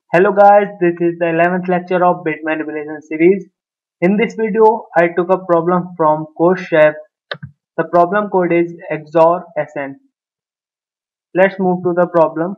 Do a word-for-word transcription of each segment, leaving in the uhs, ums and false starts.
Hello guys, this is the eleventh lecture of bit manipulation series. In this video, I took a problem from CodeChef. The problem code is X O R S N. Let's move to the problem.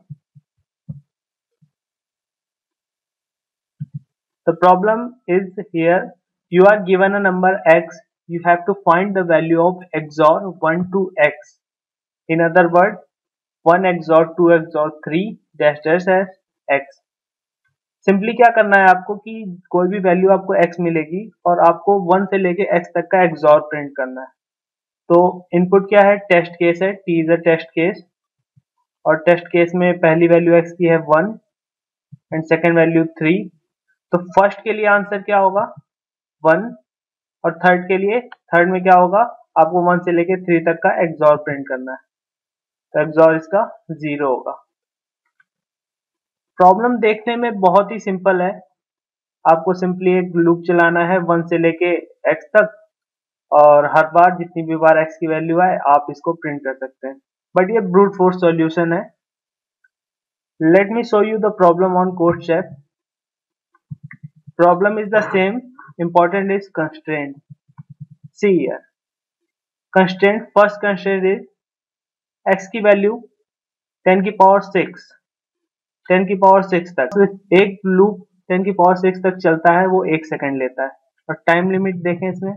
The problem is here. You are given a number X. You have to find the value of X O R one to X. In other words, one X O R two X O R three dash dash dash X. Simply क्या करना है आपको कि कोई भी value आपको x मिलेगी और आपको वन से लेके x तक का एक्सॉर प्रिंट करना है। तो इनपुट क्या है, टेस्ट केस है, t is a test case और टेस्ट केस में पहली वैल्यू x की है one and second value three. तो फर्स्ट के लिए आंसर क्या होगा वन और थर्ड के लिए थर्ड में क्या होगा, आपको वन से लेके थ्री तक का एक्सॉर प्रिंट करना है। तो एक्सॉर इसका जीरो होगा। प्रॉब्लम देखने में बहुत ही सिंपल है। आपको सिंपली एक लूप चलाना है वन से लेके x तक और हर बार जितनी भी बार x की वैल्यू आए आप इसको प्रिंट कर सकते हैं, बट ये ब्रूट फोर्स सॉल्यूशन है। Let me show you the problem on CodeChef. Problem is the same, important is constraint. See here constraint, first constraint is x की वैल्यू टेन की पावर सिक्स टेन की power six तक। तो एक loop ten की power six तक चलता है, वो एक सेकंड लेता है। और टाइम लिमिट देखें, इसमें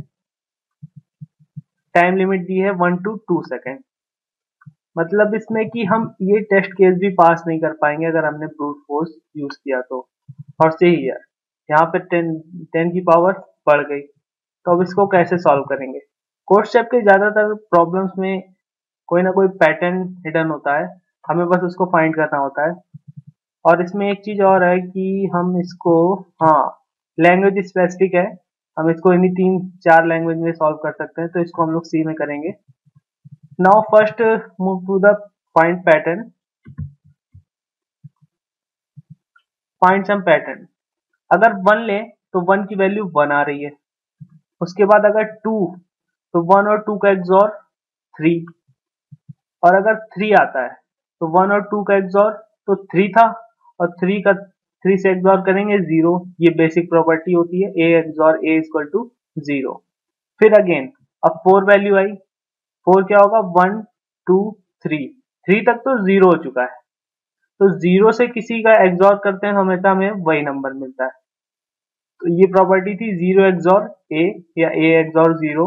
टाइम लिमिट दी है वन टू टू सेकेंड। मतलब इसमें कि हम ये टेस्ट केस भी पास नहीं कर पाएंगे अगर हमने ब्रूट फोर्स यूज किया तो। और सही है, यहाँ पे टेन टेन की पावर बढ़ गई, तो अब इसको कैसे सॉल्व करेंगे। CodeChef के ज्यादातर प्रॉब्लम्स में कोई ना कोई पैटर्न हिडन होता है, हमें बस उसको फाइंड करना होता है। और इसमें एक चीज और है कि हम इसको, हाँ, लैंग्वेज स्पेसिफिक है, हम इसको इन्हीं तीन चार लैंग्वेज में सॉल्व कर सकते हैं। तो इसको हम लोग सी में करेंगे। Now first move to the find pattern, find some pattern. अगर वन ले तो वन की वैल्यू वन आ रही है, उसके बाद अगर टू तो वन और टू का एक्सॉर थ्री, और अगर थ्री आता है तो वन और टू का एक्सॉर तो थ्री था और थ्री का थ्री से एक्सॉर करेंगे जीरो। ये बेसिक प्रॉपर्टी होती है, A XOR A equal to zero. फिर अगेन अब फोर वैल्यू आई, फोर क्या होगा, वन टू थ्री, थ्री तक तो जीरो हो चुका है। तो जीरो से किसी का एक्सॉर करते हैं हमेशा हमें वही नंबर मिलता है। तो ये प्रॉपर्टी थी जीरो एक्सॉर ए या A XOR zero.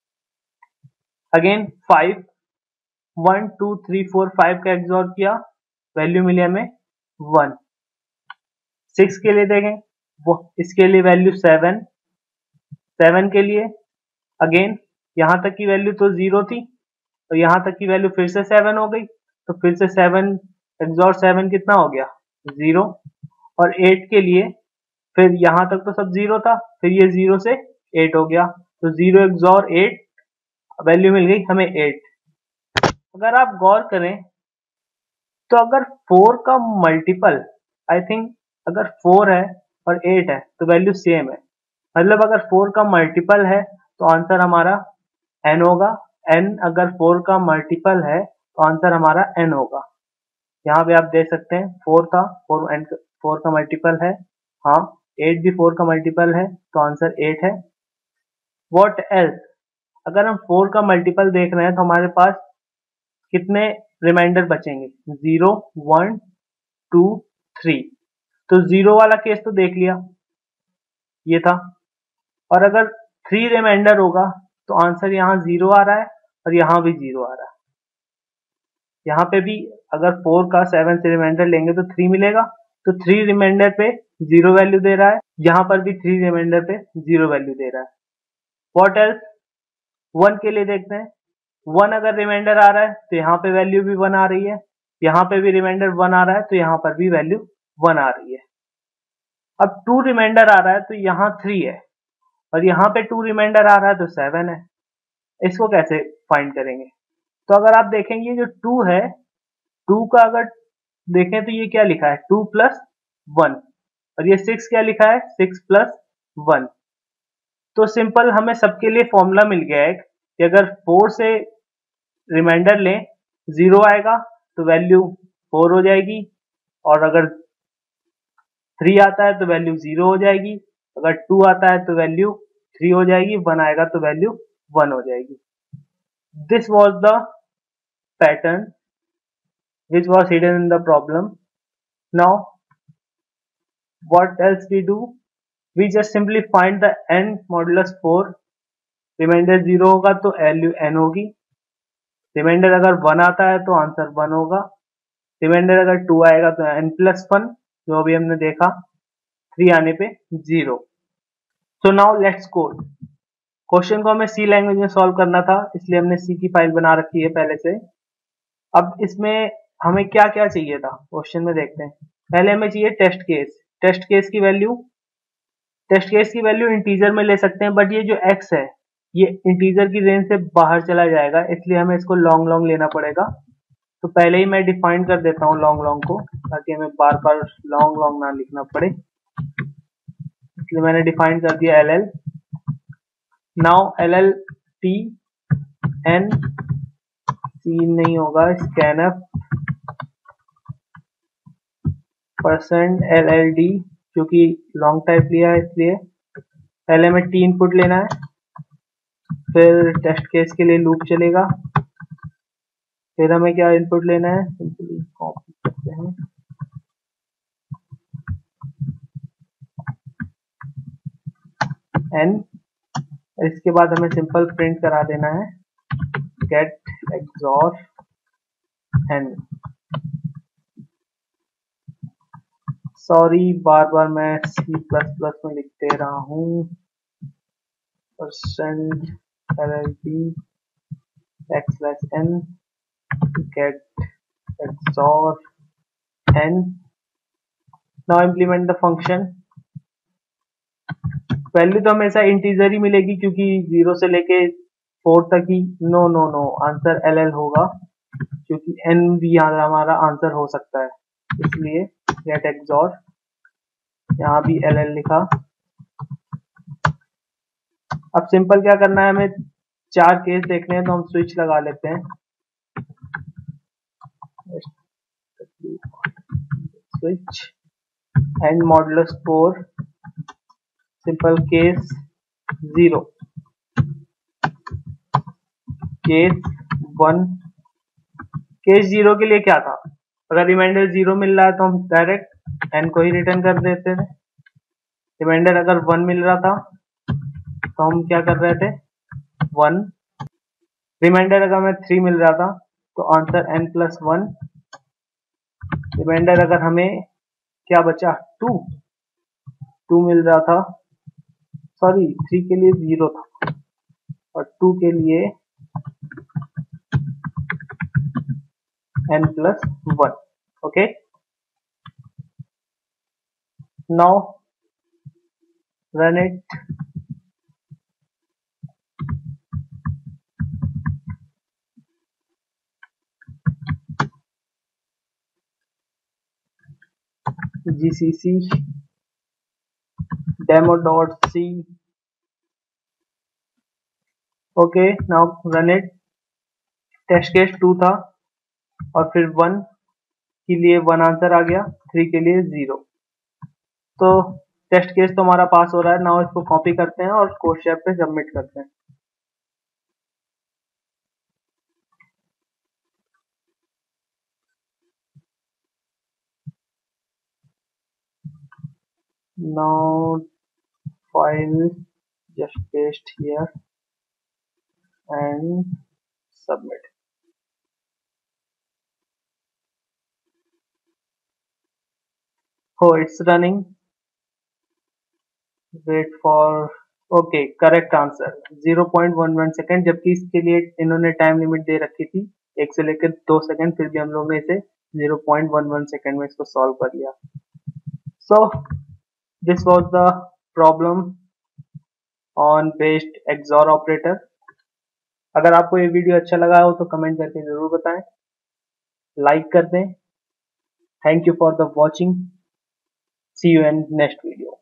Again five, one two three four, five का एक्सॉर किया, वैल्यू मिली हमें वन। सिक्स के लिए देखें, वो इसके लिए वैल्यू सेवन, सेवन के लिए अगेन यहां तक की वैल्यू तो जीरो थी, तो यहां तक की वैल्यू फिर से सेवन हो गई, तो फिर से सेवन एक्सॉर सेवन कितना हो गया, जीरो। और एट के लिए फिर यहां तक तो सब जीरो था, फिर ये जीरो से एट हो गया, तो जीरो एक्सॉर एट, वैल्यू मिल गई हमें एट। अगर आप गौर करें तो अगर फोर का मल्टीपल, आई थिंक अगर फोर है और एट है तो वैल्यू सेम है। मतलब अगर फोर का मल्टीपल है तो आंसर हमारा n होगा, n अगर फोर का मल्टीपल है तो आंसर हमारा n होगा। यहाँ पे आप देख सकते हैं फोर था, फोर एन फोर का मल्टीपल है, हाँ एट भी फोर का मल्टीपल है, तो आंसर एट है। व्हाट एल्स, अगर हम फोर का मल्टीपल देख रहे हैं तो हमारे पास कितने रिमाइंडर बचेंगे, जीरो वन टू थ्री। तो जीरो वाला केस तो देख लिया, ये था। और अगर थ्री रिमाइंडर होगा तो आंसर यहाँ जीरो आ रहा है और यहाँ भी जीरो आ रहा है। यहाँ पे भी अगर फोर का सेवन से रिमाइंडर लेंगे तो थ्री मिलेगा, तो थ्री रिमाइंडर पे जीरो वैल्यू दे रहा है, यहाँ पर भी थ्री रिमाइंडर पे जीरो वैल्यू दे रहा है। व्हाट एल्स, वन के लिए देखते हैं। वन अगर रिमाइंडर आ रहा है तो यहाँ पे वैल्यू भी वन आ रही है, यहाँ पे भी रिमाइंडर वन आ रहा है तो यहाँ पर भी वैल्यू वन आ रही है। अब टू रिमाइंडर आ रहा है तो यहाँ थ्री है और यहाँ पे टू रिमाइंडर आ रहा है तो सेवन है। इसको कैसे फाइंड करेंगे, तो अगर आप देखेंगे जो टू है, टू का अगर देखें तो ये क्या लिखा है, टू प्लस वन, और ये सिक्स क्या लिखा है, सिक्स प्लस वन। तो सिंपल हमें सबके लिए फॉर्मूला मिल गया है कि अगर फोर से रिमाइंडर लें जीरो आएगा तो वैल्यू फोर हो जाएगी, और अगर थ्री आता है तो वैल्यू जीरो हो जाएगी, अगर टू आता है तो वैल्यू थ्री हो जाएगी, वन आएगा तो वैल्यू वन हो जाएगी। This was the pattern which was hidden in the problem. Now what else we do? We just simply find the n modulus four. Reminder zero होगा तो वैल्यू n होगी, reminder अगर one आता है तो answer one होगा, reminder अगर two आएगा तो n प्लस वन, जो अभी हमने देखा, थ्री आने पे zero. So now let's code. Question को हमें सी लैंग्वेज में सॉल्व करना था, इसलिए हमने सी की फाइल बना रखी है पहले से। अब इसमें हमें क्या क्या चाहिए था क्वेश्चन में देखते हैं। पहले हमें चाहिए टेस्ट केस। टेस्ट केस की वैल्यू टेस्ट केस की वैल्यू इंटीजर में ले सकते हैं, बट ये जो x है ये इंटीजर की रेंज से बाहर चला जाएगा, इसलिए हमें इसको लॉन्ग लॉन्ग लेना पड़ेगा। तो पहले ही मैं डिफाइन कर देता हूँ लॉन्ग लॉन्ग को, ताकि हमें बार बार लॉन्ग लॉन्ग ना लिखना पड़े, इसलिए मैंने डिफाइन कर दिया L L. Now L L T N C नहीं होगा, scanf percent L L D, क्योंकि लॉन्ग टाइप लिया है इसलिए पहले हमें टी इनपुट लेना है, फिर टेस्ट केस के लिए लूप चलेगा, फिर हमें क्या इनपुट लेना है, सिंपली कॉपी करते हैं, एन, इसके बाद हमें सिंपल प्रिंट करा देना है गेट एक्सॉर एन। सॉरी बार बार मैं सी प्लस प्लस में लिख दे रहा हूँ, percent L L D X slash N get XOR N. Now implement the function. Value तो हमेशा इंटीजर ही मिलेगी, क्योंकि जीरो से लेके फोर तक ही, no no no answer L L होगा, क्योंकि एन भी यहाँ हमारा आंसर हो सकता है, इसलिए गेट एक्सॉर, यहाँ भी एल एल लिखा। अब सिंपल क्या करना है, हमें चार केस देखने हैं, तो हम स्विच लगा लेते हैं, switch and modulus four simple case zero, case one. Case zero के लिए क्या था, अगर रिमाइंडर जीरो मिल रहा है तो हम डायरेक्ट एन को ही रिटर्न कर देते थे, रिमाइंडर अगर वन मिल रहा था तो हम क्या कर रहे थे, वन, रिमाइंडर अगर हमें थ्री मिल रहा था तो answer N plus one, reminder अगर हमें क्या बचा, टू टू मिल रहा था, सॉरी थ्री के लिए जीरो था और टू के लिए N plus one. Okay, now run it. GCC demo dot C. Okay, now run it. Test case two था और फिर वन के लिए वन आंसर आ गया, थ्री के लिए जीरो। तो टेस्ट केस तो हमारा पास हो रहा है। नाउ इसको कॉपी करते हैं और कोड शेप पे सबमिट करते हैं। Now file just paste here and submit. Oh, it's running. Wait for okay, correct answer zero point one one second, जबकि इसके लिए इन्होंने टाइम लिमिट दे रखी थी एक से लेकर दो सेकेंड, फिर भी हम लोग ने इसे zero point one one second में इसको सॉल्व कर लिया। So this was the problem on based XOR operator. अगर आपको ये वीडियो अच्छा लगा हो तो कमेंट करके जरूर बताएं, लाइक कर दें। Thank you for the watching, see you in next video.